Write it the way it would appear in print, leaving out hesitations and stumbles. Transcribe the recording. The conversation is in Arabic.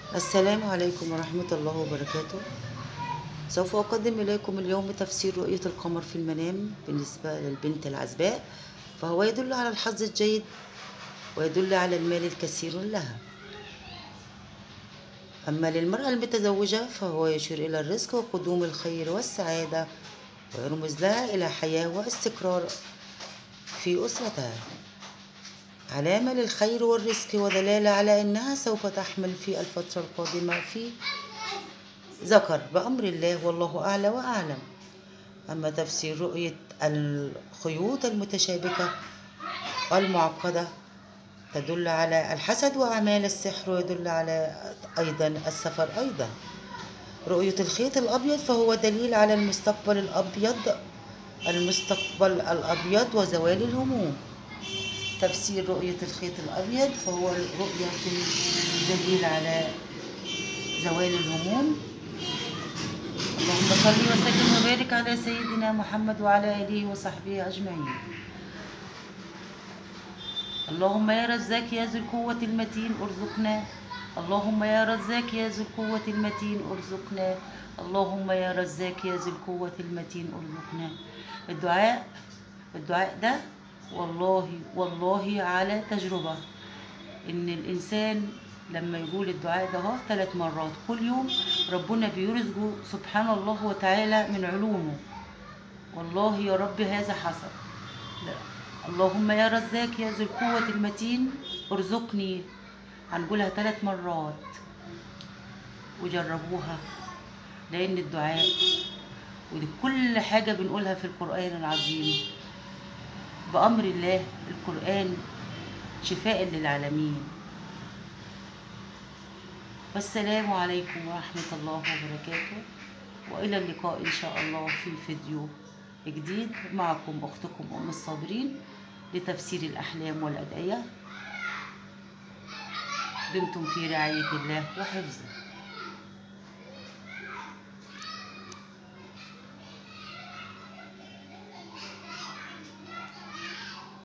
السلام عليكم ورحمة الله وبركاته. سوف أقدم إليكم اليوم تفسير رؤية القمر في المنام بالنسبة للبنت العزباء، فهو يدل على الحظ الجيد ويدل على المال الكثير لها. أما للمرأة المتزوجة فهو يشير إلى الرزق وقدوم الخير والسعادة، ويرمز لها إلى حياة واستقرار في أسرتها، علامة للخير والرزق ودلالة على أنها سوف تحمل في الفترة القادمة في ذكر بأمر الله، والله أعلى وأعلم. أما تفسير رؤية الخيوط المتشابكة والمعقدة تدل على الحسد وأعمال السحر، ويدل على أيضا السفر. أيضا رؤية الخيط الأبيض فهو دليل على المستقبل الأبيض وزوال الهموم. تفسير رؤية الخيط الأبيض فهو رؤية دليل على زوال الهموم. اللهم صل وسلم وبارك على سيدنا محمد وعلى آله وصحبه أجمعين. اللهم يا رزاق يا ذو القوة المتين ارزقنا. اللهم يا رزاق يا ذو القوة المتين ارزقنا. اللهم يا رزاق يا ذو القوة المتين ارزقنا. الدعاء ده والله على تجربة، إن الإنسان لما يقول الدعاء ده 3 مرات كل يوم ربنا بيرزقه سبحان الله وتعالى من علومه. والله يا رب هذا حصل. اللهم يا رزاق يا ذو القوة المتين ارزقني، هنقولها 3 مرات وجربوها، لأن الدعاء وكل حاجة بنقولها في القرآن العظيم بأمر الله، القرآن شفاء للعالمين. والسلام عليكم ورحمة الله وبركاته، وإلى اللقاء إن شاء الله في فيديو جديد. معكم أختكم أم الصابرين لتفسير الأحلام والأدعية. دمتم في رعاية الله وحفظه.